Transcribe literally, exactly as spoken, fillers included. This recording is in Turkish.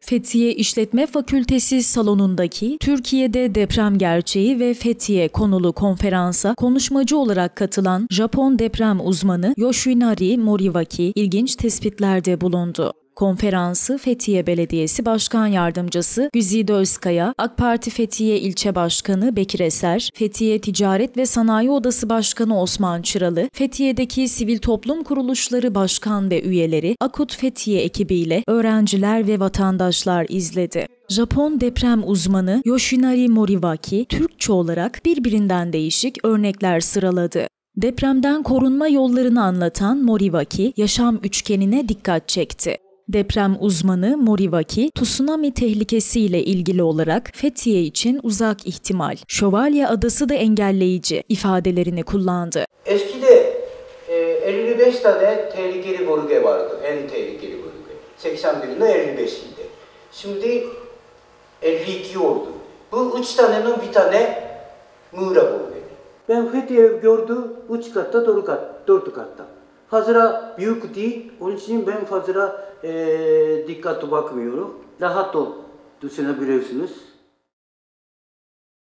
Fethiye İşletme Fakültesi salonundaki Türkiye'de deprem gerçeği ve Fethiye konulu konferansa konuşmacı olarak katılan Japon deprem uzmanı Yoshinari Moriwaki ilginç tespitlerde bulundu. Konferansı Fethiye Belediyesi Başkan Yardımcısı Güzide Özkaya, AK Parti Fethiye İlçe Başkanı Bekir Eser, Fethiye Ticaret ve Sanayi Odası Başkanı Osman Çıralı, Fethiye'deki sivil toplum kuruluşları başkan ve üyeleri, Akut Fethiye ekibiyle öğrenciler ve vatandaşlar izledi. Japon deprem uzmanı Yoshinari Moriwaki, Türkçe olarak birbirinden değişik örnekler sıraladı. Depremden korunma yollarını anlatan Moriwaki, yaşam üçgenine dikkat çekti. Deprem uzmanı Moriwaki, tsunami tehlikesiyle ilgili olarak Fethiye için uzak ihtimal, Şövalye Adası da engelleyici ifadelerini kullandı. Eskide e, elli beş tane tehlikeli bölge vardı, en tehlikeli bölge. seksen birinde elli beşiydi. Şimdi elli iki oldu. Bu üç tanenin bir tane Muğla bölge. Ben Fethiye gördüm, üç katta, dört kat, dört katta. Fazla büyük değil, onun için ben fazla e, dikkatli bakmıyorum. Rahat ol, düşünebiliyorsunuz.